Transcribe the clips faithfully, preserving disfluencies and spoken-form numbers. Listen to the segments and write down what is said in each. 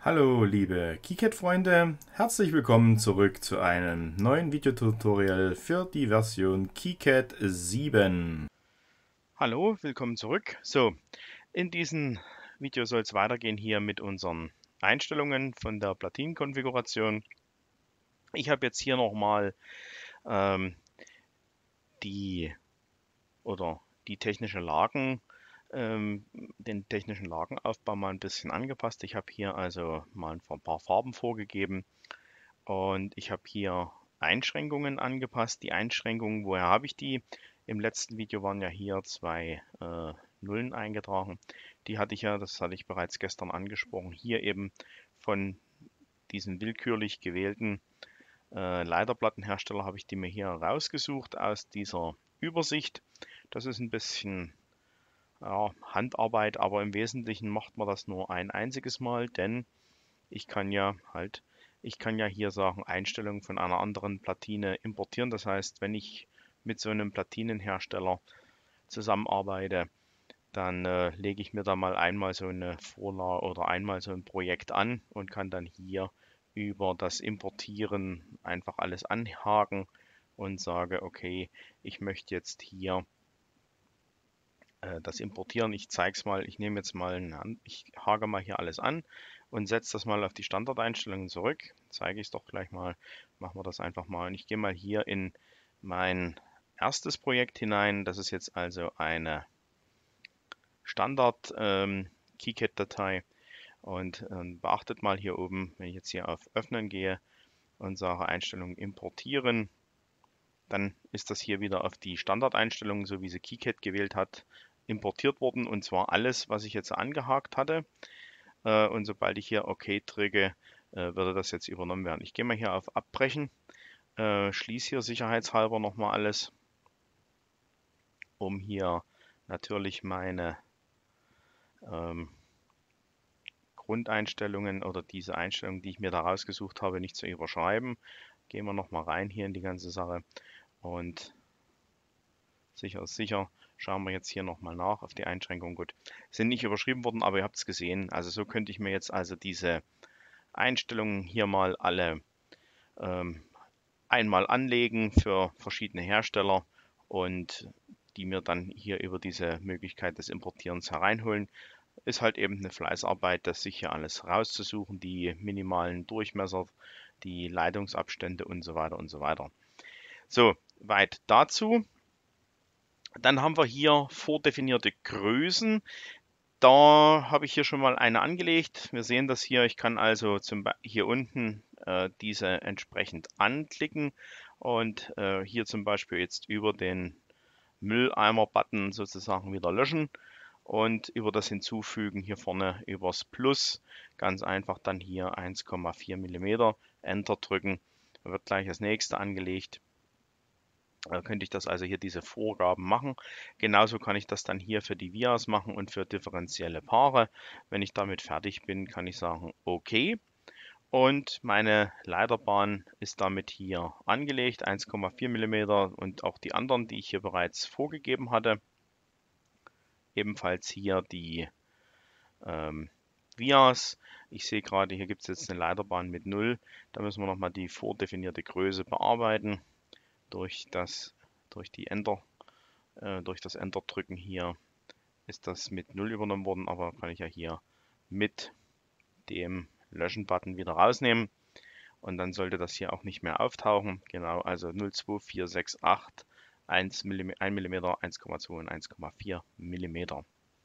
Hallo liebe KiCad-Freunde, herzlich willkommen zurück zu einem neuen Videotutorial für die Version KiCad sieben. Hallo, willkommen zurück. So, in diesem Video soll es weitergehen hier mit unseren Einstellungen von der Platinenkonfiguration. Ich habe jetzt hier nochmal ähm, die oder die technische Lagen, ähm, den technischen Lagenaufbau mal ein bisschen angepasst. Ich habe hier also mal ein paar Farben vorgegeben und ich habe hier Einschränkungen angepasst. Die Einschränkungen, woher habe ich die? Im letzten Video waren ja hier zwei äh, Nullen eingetragen. Die hatte ich ja, das hatte ich bereits gestern angesprochen, hier eben von diesen willkürlich gewählten äh, Leiterplattenhersteller habe ich die mir hier rausgesucht aus dieser Übersicht. Das ist ein bisschen ja, Handarbeit, aber im Wesentlichen macht man das nur ein einziges Mal, denn ich kann ja halt, ich kann ja hier sagen, Einstellungen von einer anderen Platine importieren. Das heißt, wenn ich mit so einem Platinenhersteller zusammenarbeite, dann äh, lege ich mir da mal einmal so eine Vorlage oder einmal so ein Projekt an und kann dann hier über das Importieren einfach alles anhaken und sage, okay, ich möchte jetzt hier äh, das importieren. Ich zeige es mal, ich nehme jetzt mal, einen, ich hake mal hier alles an und setze das mal auf die Standardeinstellungen zurück. Zeige ich es doch gleich mal, machen wir das einfach mal. Und ich gehe mal hier in mein erstes Projekt hinein. Das ist jetzt also eine Standard ähm, KiCad-Datei und ähm, beachtet mal hier oben, wenn ich jetzt hier auf Öffnen gehe und sage Einstellungen importieren, dann ist das hier wieder auf die Standardeinstellungen, so wie sie KiCad gewählt hat, importiert worden und zwar alles, was ich jetzt angehakt hatte. Äh, und sobald ich hier OK drücke, äh, würde das jetzt übernommen werden. Ich gehe mal hier auf Abbrechen, äh, schließe hier sicherheitshalber nochmal alles, um hier natürlich meine ähm, Grundeinstellungen oder diese Einstellungen, die ich mir da rausgesucht habe, nicht zu überschreiben. Gehen wir nochmal rein hier in die ganze Sache und sicher ist sicher. Schauen wir jetzt hier nochmal nach auf die Einschränkungen. Gut, sind nicht überschrieben worden, aber ihr habt es gesehen. Also so könnte ich mir jetzt also diese Einstellungen hier mal alle ähm, einmal anlegen für verschiedene Hersteller und die mir dann hier über diese Möglichkeit des Importierens hereinholen. Ist halt eben eine Fleißarbeit, das sich hier alles rauszusuchen, die minimalen Durchmesser, die Leitungsabstände und so weiter und so weiter. So, weit dazu. Dann haben wir hier vordefinierte Größen. Da habe ich hier schon mal eine angelegt. Wir sehen das hier. Ich kann also zum, hier unten äh, diese entsprechend anklicken und äh, hier zum Beispiel jetzt über den Mülleimer-Button sozusagen wieder löschen und über das Hinzufügen hier vorne übers Plus ganz einfach dann hier eins Komma vier Millimeter Enter drücken. Da wird gleich das nächste angelegt. Da könnte ich das also hier diese Vorgaben machen. Genauso kann ich das dann hier für die Vias machen und für differenzielle Paare. Wenn ich damit fertig bin, kann ich sagen OK. Und meine Leiterbahn ist damit hier angelegt, eins Komma vier Millimeter und auch die anderen, die ich hier bereits vorgegeben hatte. Ebenfalls hier die ähm, Vias. Ich sehe gerade, hier gibt es jetzt eine Leiterbahn mit null. Da müssen wir nochmal die vordefinierte Größe bearbeiten. Durch das, durch die Enter, äh, durch das Enter-Drücken hier ist das mit null übernommen worden, aber kann ich ja hier mit dem Löschen-Button wieder rausnehmen. Und dann sollte das hier auch nicht mehr auftauchen. Genau, also null Komma zwei vier sechs acht, eins Millimeter, eins Komma zwei und eins Komma vier Millimeter.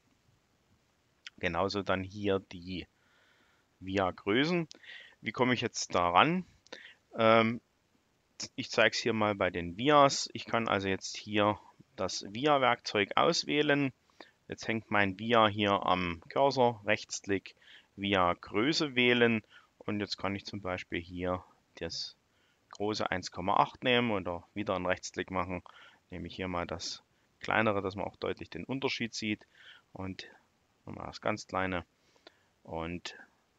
Genauso dann hier die Via-Größen. Wie komme ich jetzt daran? Ähm, ich zeige es hier mal bei den Vias. Ich kann also jetzt hier das Via-Werkzeug auswählen. Jetzt hängt mein Via hier am Cursor. Rechtsklick, Via-Größe wählen. Und jetzt kann ich zum Beispiel hier das große eins Komma acht nehmen oder wieder einen Rechtsklick machen. Nehme ich hier mal das kleinere, dass man auch deutlich den Unterschied sieht. Und nochmal das ganz kleine. Und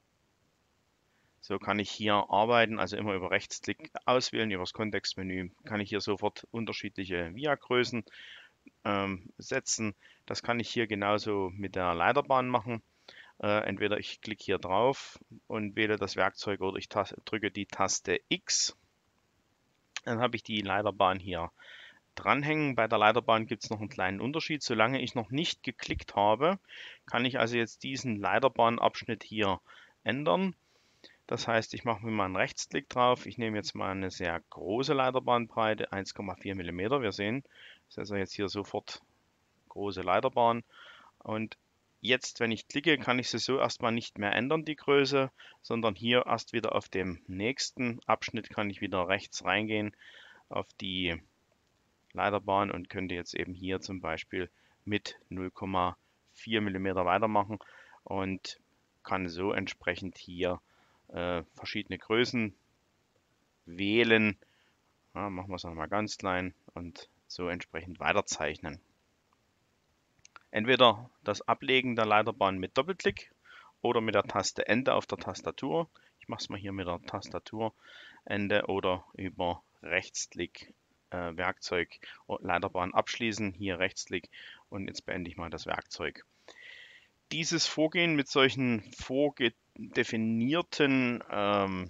so kann ich hier arbeiten, also immer über Rechtsklick auswählen, über das Kontextmenü kann ich hier sofort unterschiedliche Via-Größen ähm, setzen. Das kann ich hier genauso mit der Leiterbahn machen. Äh, entweder ich klicke hier drauf und wähle das Werkzeug oder ich drücke die Taste X. Dann habe ich die Leiterbahn hier dranhängen. Bei der Leiterbahn gibt es noch einen kleinen Unterschied. Solange ich noch nicht geklickt habe, kann ich also jetzt diesen Leiterbahnabschnitt hier ändern. Das heißt, ich mache mir mal einen Rechtsklick drauf. Ich nehme jetzt mal eine sehr große Leiterbahnbreite, eins Komma vier Millimeter. Wir sehen, das ist also jetzt hier sofort große Leiterbahn. Und jetzt, wenn ich klicke, kann ich sie so erstmal nicht mehr ändern, die Größe, sondern hier erst wieder auf dem nächsten Abschnitt kann ich wieder rechts reingehen auf die Leiterbahn und könnte jetzt eben hier zum Beispiel mit null Komma vier Millimeter weitermachen und kann so entsprechend hier äh, verschiedene Größen wählen. Ja, machen wir es nochmal ganz klein und so entsprechend weiterzeichnen. Entweder das Ablegen der Leiterbahn mit Doppelklick oder mit der Taste Ende auf der Tastatur. Ich mache es mal hier mit der Tastatur Ende oder über Rechtsklick äh, Werkzeug Leiterbahn abschließen. Hier Rechtsklick und jetzt beende ich mal das Werkzeug. Dieses Vorgehen mit solchen vorgedefinierten ähm,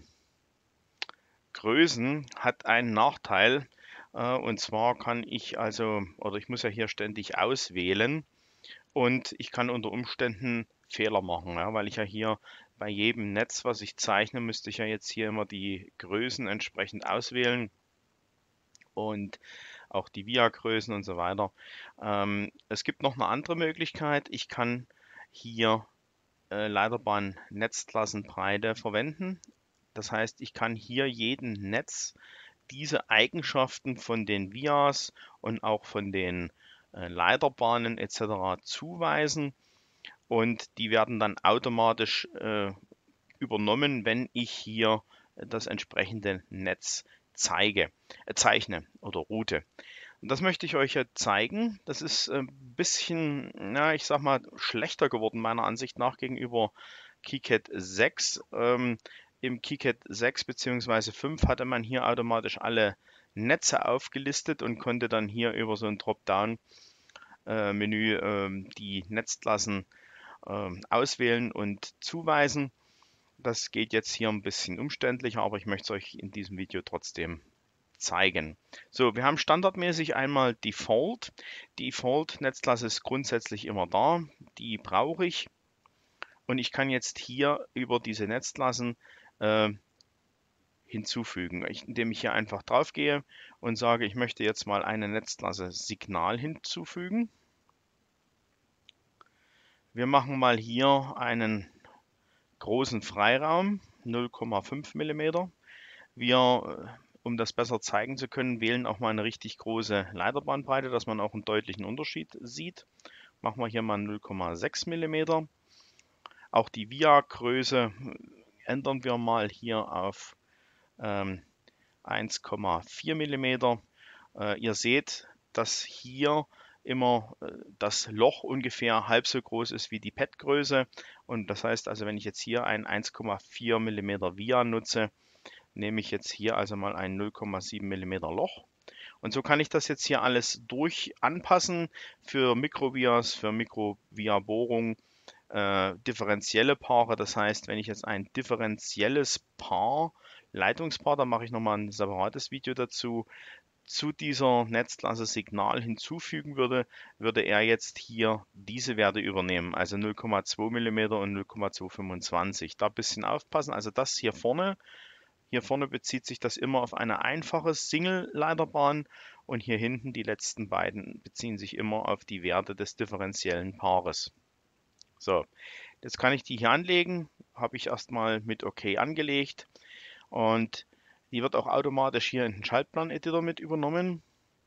Größen hat einen Nachteil. Äh, und zwar kann ich also, oder ich muss ja hier ständig auswählen. Und ich kann unter Umständen Fehler machen, ja, weil ich ja hier bei jedem Netz, was ich zeichne, müsste ich ja jetzt hier immer die Größen entsprechend auswählen und auch die Via-Größen und so weiter. Ähm, es gibt noch eine andere Möglichkeit. Ich kann hier äh, Leiterbahn-Netzklassenbreite verwenden. Das heißt, ich kann hier jedem Netz diese Eigenschaften von den Vias und auch von den Leiterbahnen et cetera zuweisen und die werden dann automatisch äh, übernommen, wenn ich hier das entsprechende Netz zeige, äh, zeichne oder route. Und das möchte ich euch jetzt zeigen. Das ist ein bisschen, na, ich sag mal, schlechter geworden meiner Ansicht nach gegenüber KiCad sechs. Ähm, Im KiCad sechs bzw. fünf hatte man hier automatisch alle Netze aufgelistet und konnte dann hier über so ein Dropdown Menü ähm, die Netzklassen ähm, auswählen und zuweisen. Das geht jetzt hier ein bisschen umständlicher, aber ich möchte es euch in diesem Video trotzdem zeigen. So, wir haben standardmäßig einmal Default. Default Netzklasse ist grundsätzlich immer da. Die brauche ich. Und ich kann jetzt hier über diese Netzklassen äh, hinzufügen, indem ich hier einfach drauf gehe und sage, ich möchte jetzt mal eine Netzklasse Signal hinzufügen. Wir machen mal hier einen großen Freiraum, null Komma fünf Millimeter. Wir, um das besser zeigen zu können, wählen auch mal eine richtig große Leiterbahnbreite, dass man auch einen deutlichen Unterschied sieht. Machen wir hier mal null Komma sechs Millimeter. Auch die Via-Größe ändern wir mal hier auf ähm, eins Komma vier Millimeter. Äh, ihr seht, dass hier immer das Loch ungefähr halb so groß ist wie die Pad-Größe. Und das heißt also, wenn ich jetzt hier ein eins Komma vier Millimeter Via nutze, nehme ich jetzt hier also mal ein null Komma sieben Millimeter Loch. Und so kann ich das jetzt hier alles durch anpassen für Mikrovias, für Mikrovia-Bohrung, äh, differenzielle Paare. Das heißt, wenn ich jetzt ein differenzielles Paar, Leitungspaar, da mache ich nochmal ein separates Video dazu, zu dieser Netzklasse Signal hinzufügen würde, würde er jetzt hier diese Werte übernehmen, also null Komma zwei Millimeter und null Komma zweihundertfünfundzwanzig. Da ein bisschen aufpassen, also das hier vorne, hier vorne bezieht sich das immer auf eine einfache Single-Leiterbahn und hier hinten die letzten beiden beziehen sich immer auf die Werte des differenziellen Paares. So, jetzt kann ich die hier anlegen, habe ich erstmal mit OK angelegt und die wird auch automatisch hier in den Schaltplan-Editor mit übernommen.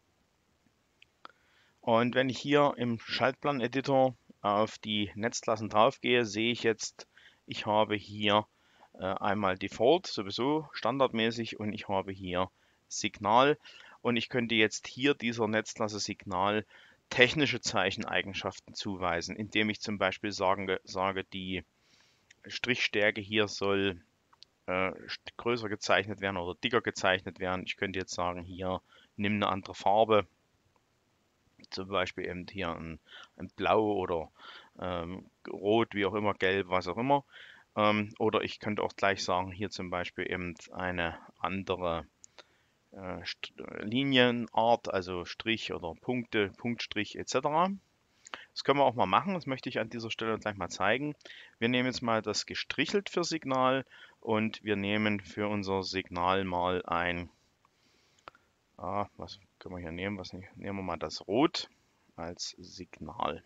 Und wenn ich hier im Schaltplan-Editor auf die Netzklassen drauf gehe, sehe ich jetzt, ich habe hier äh, einmal Default, sowieso standardmäßig, und ich habe hier Signal. Und ich könnte jetzt hier dieser Netzklasse Signal technische Zeicheneigenschaften zuweisen, indem ich zum Beispiel sagen, sage, die Strichstärke hier soll äh, größer gezeichnet werden oder dicker gezeichnet werden. Ich könnte jetzt sagen, hier nimm eine andere Farbe Zum Beispiel eben hier ein, ein Blau oder ähm, Rot, wie auch immer, Gelb, was auch immer. Ähm, oder ich könnte auch gleich sagen, hier zum Beispiel eben eine andere äh, Linienart, also Strich oder Punkte, Punktstrich et cetera. Das können wir auch mal machen, das möchte ich an dieser Stelle gleich mal zeigen. Wir nehmen jetzt mal das gestrichelt für Signal und wir nehmen für unser Signal mal ein, ah, was können wir hier nehmen? Was nehmen wir mal das Rot als Signal.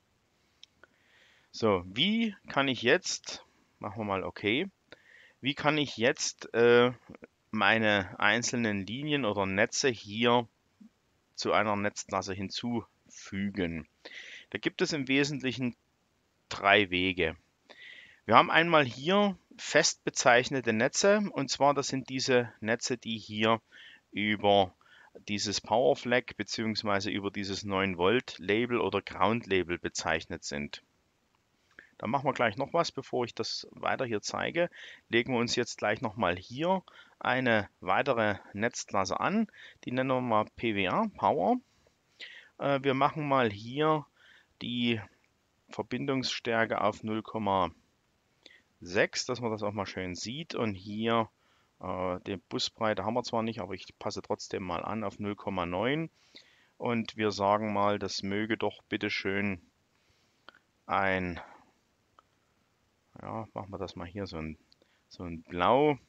So, wie kann ich jetzt, machen wir mal OK, wie kann ich jetzt äh, meine einzelnen Linien oder Netze hier zu einer Netzklasse hinzufügen? Da gibt es im Wesentlichen drei Wege. Wir haben einmal hier fest bezeichnete Netze, und zwar das sind diese Netze, die hier über dieses Power Flag bzw. über dieses neun Volt Label oder Ground Label bezeichnet sind. Da machen wir gleich noch was, bevor ich das weiter hier zeige. Legen wir uns jetzt gleich nochmal hier eine weitere Netzklasse an. Die nennen wir mal P W R, Power. Äh, wir machen mal hier die Verbindungsstärke auf null Komma sechs, dass man das auch mal schön sieht. Und hier äh, die Busbreite haben wir zwar nicht, aber ich passe trotzdem mal an auf null Komma neun. Und wir sagen mal, das möge doch bitte schön ein, ja, machen wir das mal hier so ein, so ein Blau.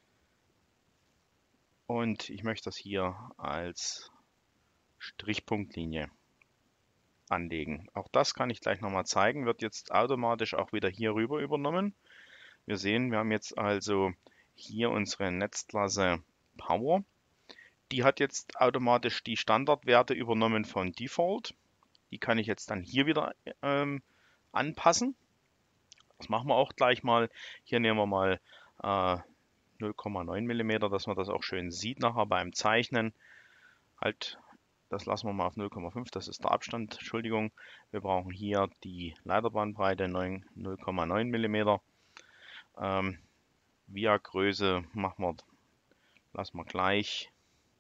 Und ich möchte das hier als Strichpunktlinie anlegen. Auch das kann ich gleich nochmal zeigen, wird jetzt automatisch auch wieder hier rüber übernommen. Wir sehen, wir haben jetzt also hier unsere Netzklasse Power. Die hat jetzt automatisch die Standardwerte übernommen von Default. Die kann ich jetzt dann hier wieder ähm, anpassen. Das machen wir auch gleich mal. Hier nehmen wir mal äh, null Komma neun Millimeter, dass man das auch schön sieht nachher beim Zeichnen. Halt, das lassen wir mal auf null Komma fünf, das ist der Abstand, Entschuldigung. Wir brauchen hier die Leiterbahnbreite null Komma neun Millimeter. Ähm, Via Größe machen wir, lassen wir gleich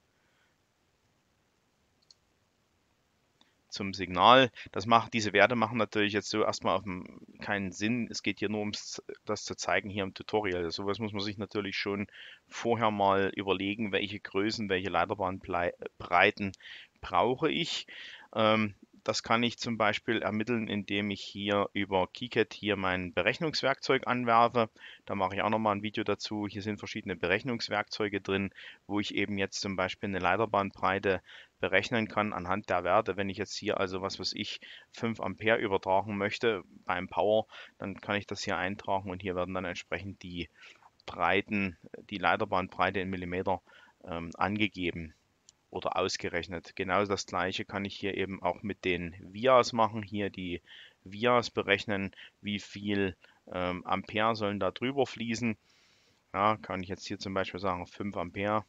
zum Signal. Das macht, diese Werte machen natürlich jetzt so erstmal auf dem, keinen Sinn. Es geht hier nur ums das zu zeigen hier im Tutorial. Sowas muss man sich natürlich schon vorher mal überlegen, welche Größen, welche Leiterbahnbreiten brauche ich. Ähm, das kann ich zum Beispiel ermitteln, indem ich hier über KiCad hier mein Berechnungswerkzeug anwerfe. Da mache ich auch nochmal ein Video dazu. Hier sind verschiedene Berechnungswerkzeuge drin, wo ich eben jetzt zum Beispiel eine Leiterbahnbreite berechnen kann anhand der Werte. Wenn ich jetzt hier also, was weiß ich, fünf Ampere übertragen möchte beim Power, dann kann ich das hier eintragen und hier werden dann entsprechend die Breiten, die Leiterbahnbreite in Millimeter ähm, angegeben oder ausgerechnet. Genau das gleiche kann ich hier eben auch mit den Vias machen. Hier die Vias berechnen, wie viel ähm, Ampere sollen da drüber fließen. Ja, kann ich jetzt hier zum Beispiel sagen fünf Ampere.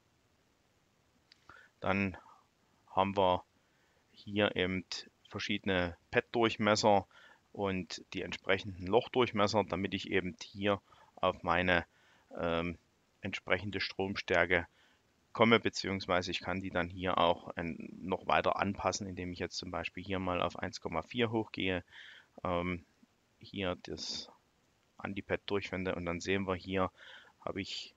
Dann haben wir hier eben verschiedene Pad-Durchmesser und die entsprechenden Lochdurchmesser, damit ich eben hier auf meine ähm, entsprechende Stromstärke komme, beziehungsweise ich kann die dann hier auch ein, noch weiter anpassen, indem ich jetzt zum Beispiel hier mal auf eins Komma vier hochgehe, ähm, hier das an die Pad durchwende und dann sehen wir hier, habe ich,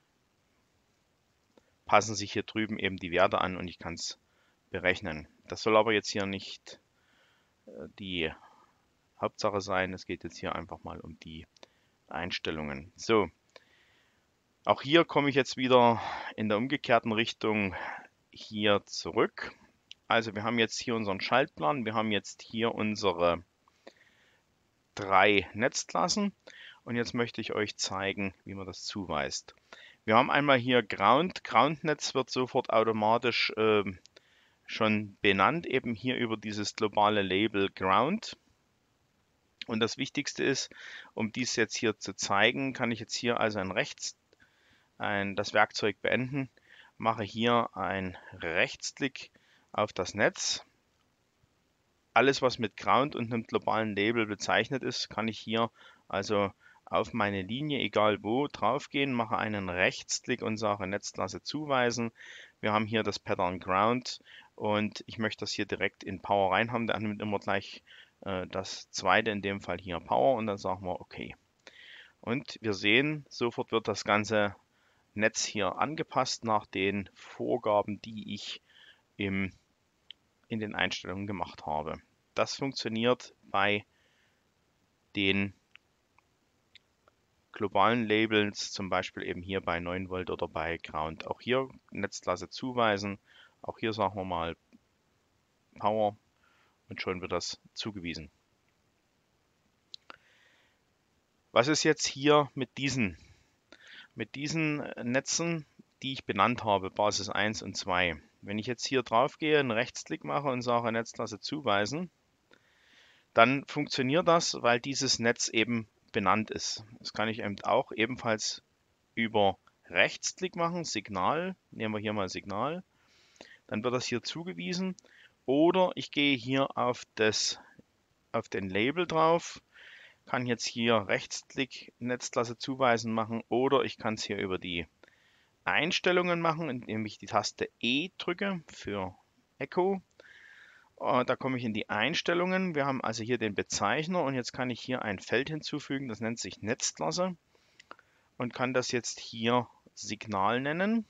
passen sich hier drüben eben die Werte an und ich kann es berechnen. Das soll aber jetzt hier nicht äh, die Hauptsache sein. Es geht jetzt hier einfach mal um die Einstellungen. So, auch hier komme ich jetzt wieder in der umgekehrten Richtung hier zurück. Also wir haben jetzt hier unseren Schaltplan, wir haben jetzt hier unsere drei Netzklassen und jetzt möchte ich euch zeigen, wie man das zuweist. Wir haben einmal hier Ground. Groundnetz wird sofort automatisch äh, schon benannt, eben hier über dieses globale Label Ground. Und das Wichtigste ist, um dies jetzt hier zu zeigen, kann ich jetzt hier also ein Rechts, ein, das Werkzeug beenden, mache hier einen Rechtsklick auf das Netz. Alles, was mit Ground und einem globalen Label bezeichnet ist, kann ich hier also auf meine Linie, egal wo, draufgehen, mache einen Rechtsklick und sage Netzklasse zuweisen. Wir haben hier das Pattern Ground und ich möchte das hier direkt in Power rein haben. Dann nimmt immer gleich äh, das zweite, in dem Fall hier Power, und dann sagen wir OK. Und wir sehen, sofort wird das ganze Netz hier angepasst nach den Vorgaben, die ich im, in den Einstellungen gemacht habe. Das funktioniert bei den globalen Labels, zum Beispiel eben hier bei neun Volt oder bei Ground. Auch hier Netzklasse zuweisen. Auch hier sagen wir mal Power und schon wird das zugewiesen. Was ist jetzt hier mit diesen, mit diesen Netzen, die ich benannt habe, Basis eins und zwei? Wenn ich jetzt hier drauf gehe, einen Rechtsklick mache und sage Netzklasse zuweisen, dann funktioniert das, weil dieses Netz eben benannt ist. Das kann ich eben auch ebenfalls über Rechtsklick machen, Signal, nehmen wir hier mal Signal, dann wird das hier zugewiesen, oder ich gehe hier auf, das, auf den Label drauf, kann jetzt hier Rechtsklick Netzklasse zuweisen machen, oder ich kann es hier über die Einstellungen machen, indem ich die Taste E drücke für Echo. Da komme ich in die Einstellungen. Wir haben also hier den Bezeichner und jetzt kann ich hier ein Feld hinzufügen, das nennt sich Netzklasse und kann das jetzt hier Signal nennen.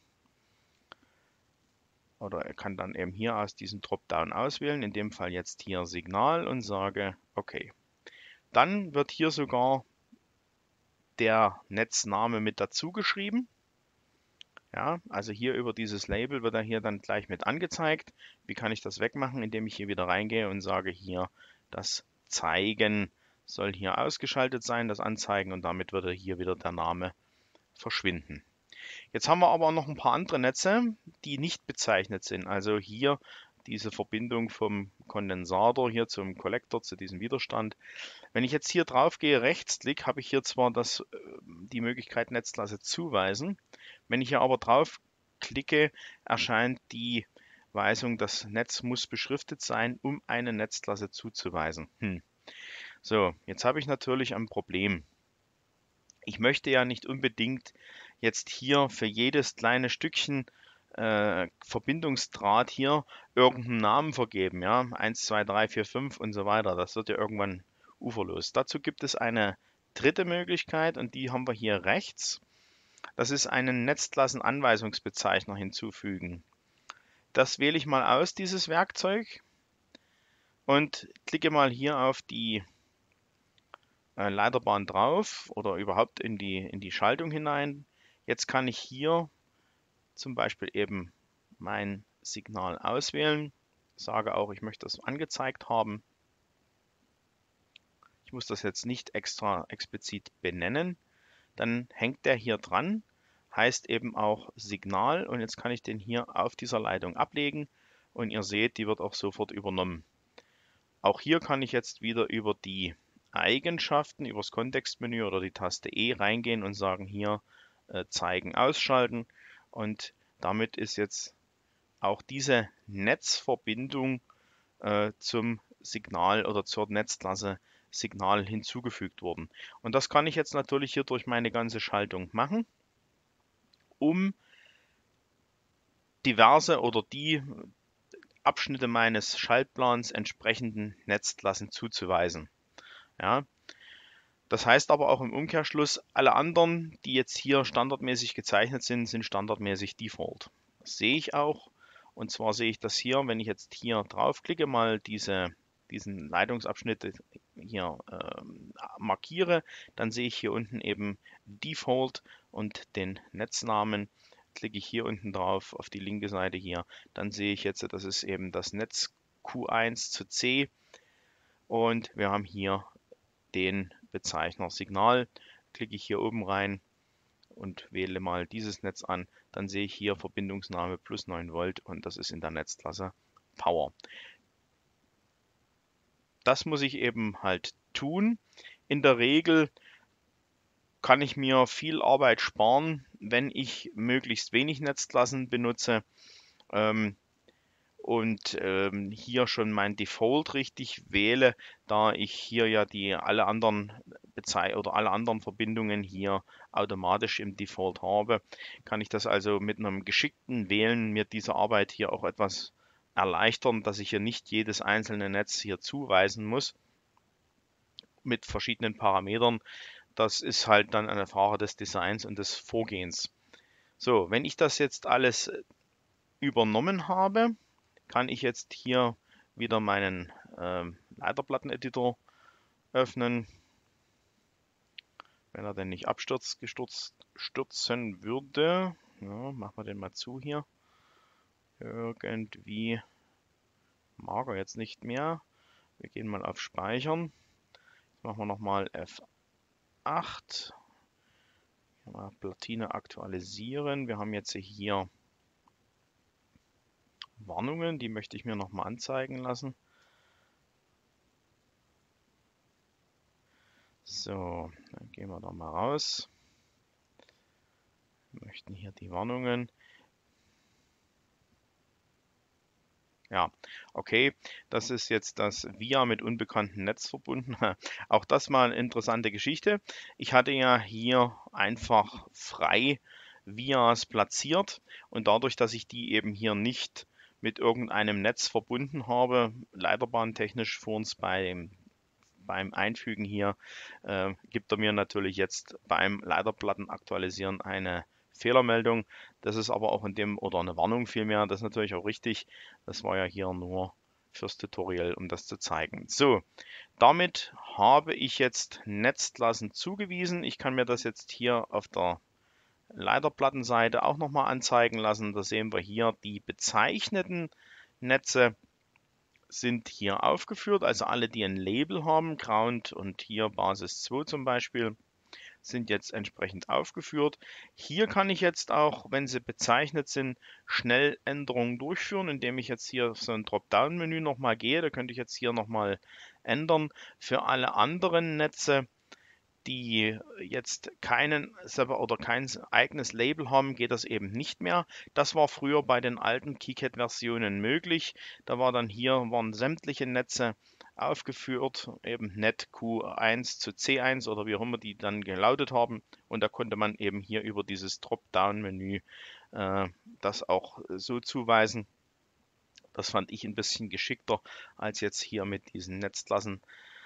Oder er kann dann eben hier aus diesem Dropdown auswählen, in dem Fall jetzt hier Signal und sage OK. Dann wird hier sogar der Netzname mit dazu geschrieben. Ja, also hier über dieses Label wird er hier dann gleich mit angezeigt. Wie kann ich das wegmachen? Indem ich hier wieder reingehe und sage hier, das Zeigen soll hier ausgeschaltet sein, das Anzeigen, und damit würde hier wieder der Name verschwinden. Jetzt haben wir aber noch ein paar andere Netze, die nicht bezeichnet sind. Also hier diese Verbindung vom Kondensator hier zum Kollektor, zu diesem Widerstand. Wenn ich jetzt hier drauf gehe, Rechtsklick, habe ich hier zwar das, die Möglichkeit Netzklasse zuweisen. Wenn ich hier aber drauf klicke, erscheint die Weisung, das Netz muss beschriftet sein, um eine Netzklasse zuzuweisen. Hm. So, jetzt habe ich natürlich ein Problem. Ich möchte ja nicht unbedingt jetzt hier für jedes kleine Stückchen äh, Verbindungsdraht hier irgendeinen Namen vergeben, ja, eins, zwei, drei, vier, fünf und so weiter. Das wird ja irgendwann uferlos. Dazu gibt es eine dritte Möglichkeit und die haben wir hier rechts. Das ist einen Netzklassenanweisungsbezeichner hinzufügen. Das wähle ich mal aus, dieses Werkzeug, und klicke mal hier auf die äh, Leiterbahn drauf oder überhaupt in die, in die Schaltung hinein. Jetzt kann ich hier zum Beispiel eben mein Signal auswählen, sage auch, ich möchte das angezeigt haben. Ich muss das jetzt nicht extra explizit benennen. Dann hängt der hier dran, heißt eben auch Signal, und jetzt kann ich den hier auf dieser Leitung ablegen und ihr seht, die wird auch sofort übernommen. Auch hier kann ich jetzt wieder über die Eigenschaften, über das Kontextmenü oder die Taste E reingehen und sagen hier äh, zeigen, ausschalten, und damit ist jetzt auch diese Netzverbindung äh, zum Signal oder zur Netzklasse Signal hinzugefügt worden. Und das kann ich jetzt natürlich hier durch meine ganze Schaltung machen, um diverse oder die Abschnitte meines Schaltplans entsprechenden Netzklassen zuzuweisen. Ja, das heißt aber auch im Umkehrschluss, alle anderen, die jetzt hier standardmäßig gezeichnet sind, sind standardmäßig Default. Das sehe ich auch. Und zwar sehe ich das hier, wenn ich jetzt hier draufklicke, mal diese, diesen Leitungsabschnitt hier äh, markiere, dann sehe ich hier unten eben Default und den Netznamen. Klicke ich hier unten drauf auf die linke Seite hier, dann sehe ich jetzt, das ist eben das Netz Q eins zu C, und wir haben hier den Bezeichner Signal. Klicke ich hier oben rein und wähle mal dieses Netz an, dann sehe ich hier Verbindungsname plus neun Volt und das ist in der Netzklasse Power. Das muss ich eben halt tun. In der Regel kann ich mir viel Arbeit sparen, wenn ich möglichst wenig Netzklassen benutze ähm, und ähm, hier schon mein Default richtig wähle, da ich hier ja die alle anderen Bezei oder alle anderen Verbindungen hier automatisch im Default habe, kann ich das also mit einem geschickten Wählen mir diese Arbeit hier auch etwas erleichtern, dass ich hier nicht jedes einzelne Netz hier zuweisen muss mit verschiedenen Parametern. Das ist halt dann eine Frage des Designs und des Vorgehens. So, wenn ich das jetzt alles übernommen habe, kann ich jetzt hier wieder meinen äh, Leiterplatten-Editor öffnen. Wenn er denn nicht abstürzt, gestürzt, stürzen würde. Ja, machen wir den mal zu hier. Irgendwie mag er jetzt nicht mehr. Wir gehen mal auf Speichern. Jetzt machen wir nochmal F acht. Platine aktualisieren. Wir haben jetzt hier Warnungen, die möchte ich mir nochmal anzeigen lassen. So, dann gehen wir da mal raus. Wir möchten hier die Warnungen. Ja, okay, das ist jetzt das V I A mit unbekanntem Netz verbunden. Auch das mal eine interessante Geschichte. Ich hatte ja hier einfach frei V I As platziert und dadurch, dass ich die eben hier nicht mit irgendeinem Netz verbunden habe, leiterbahntechnisch vor uns beim, beim Einfügen hier, äh, gibt er mir natürlich jetzt beim Leiterplatten aktualisieren eine Fehlermeldung. Das ist aber auch in dem, oder eine Warnung vielmehr, das ist natürlich auch richtig. Das war ja hier nur fürs Tutorial, um das zu zeigen. So, damit habe ich jetzt Netzklassen zugewiesen. Ich kann mir das jetzt hier auf der Leiterplattenseite auch nochmal anzeigen lassen. Da sehen wir hier die bezeichneten Netze sind hier aufgeführt, also alle, die ein Label haben, Ground und hier Basis zwei zum Beispiel, sind jetzt entsprechend aufgeführt. Hier kann ich jetzt auch, wenn sie bezeichnet sind, schnell Änderungen durchführen, indem ich jetzt hier so ein Dropdown-Menü nochmal gehe. Da könnte ich jetzt hier nochmal ändern. Für alle anderen Netze, die jetzt keinen oder kein eigenes Label haben, geht das eben nicht mehr. Das war früher bei den alten KiCad-Versionen möglich. Da war dann hier waren sämtliche Netze aufgeführt, eben Net Q eins zu C eins oder wie auch immer die dann gelautet haben. Und da konnte man eben hier über dieses Dropdown-Menü äh, das auch so zuweisen. Das fand ich ein bisschen geschickter als jetzt hier mit diesen Netzklassen.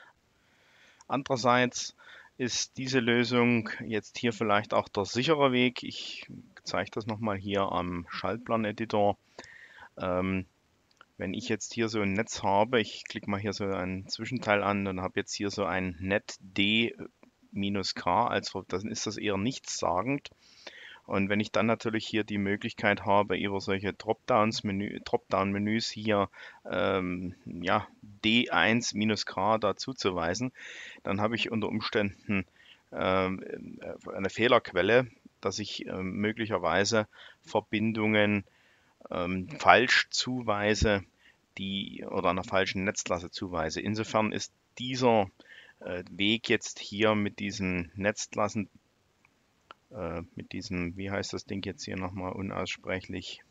Andererseits ist diese Lösung jetzt hier vielleicht auch der sichere Weg. Ich zeige das nochmal hier am Schaltplan-Editor. Ähm, wenn ich jetzt hier so ein Netz habe, ich klicke mal hier so ein Zwischenteil an und habe jetzt hier so ein Net D-K, also dann ist das eher nichtssagend. Und wenn ich dann natürlich hier die Möglichkeit habe, über solche Dropdowns-Menü, Dropdown-Menüs hier ähm, ja, D eins K dazu zu weisen, dann habe ich unter Umständen ähm, eine Fehlerquelle, dass ich ähm, möglicherweise Verbindungen ähm, falsch zuweise, die oder einer falschen Netzklasse zuweise. Insofern ist dieser äh, Weg jetzt hier mit diesen Netzklassen mit diesem, wie heißt das Ding jetzt hier nochmal unaussprechlich,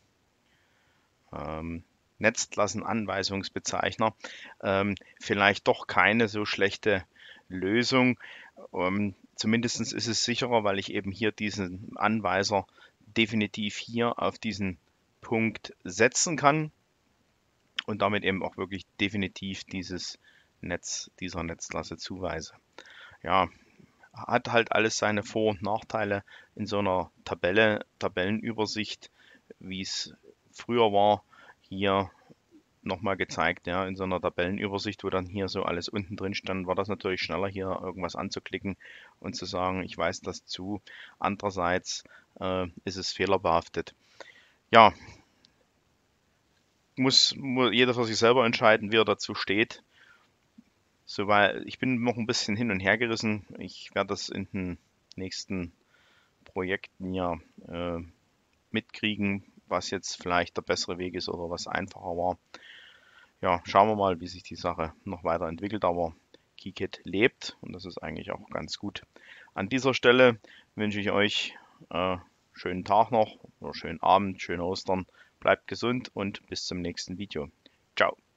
ähm, Netzklassenanweisungsbezeichner, ähm, vielleicht doch keine so schlechte Lösung. Ähm, zumindest ist es sicherer, weil ich eben hier diesen Anweiser definitiv hier auf diesen Punkt setzen kann und damit eben auch wirklich definitiv dieses Netz, dieser Netzklasse zuweise. Ja, hat halt alles seine Vor- und Nachteile in so einer Tabelle, Tabellenübersicht, wie es früher war, hier nochmal gezeigt, ja, in so einer Tabellenübersicht, wo dann hier so alles unten drin stand, war das natürlich schneller, hier irgendwas anzuklicken und zu sagen, ich weise das zu. Andererseits äh, ist es fehlerbehaftet. Ja, muss, muss jeder für sich selber entscheiden, wie er dazu steht. So, weil ich bin noch ein bisschen hin und her gerissen. Ich werde das in den nächsten Projekten ja äh, mitkriegen, was jetzt vielleicht der bessere Weg ist oder was einfacher war. Ja, schauen wir mal, wie sich die Sache noch weiterentwickelt, aber KiCad lebt und das ist eigentlich auch ganz gut. An dieser Stelle wünsche ich euch äh, schönen Tag noch oder schönen Abend, schöne Ostern, bleibt gesund und bis zum nächsten Video. Ciao.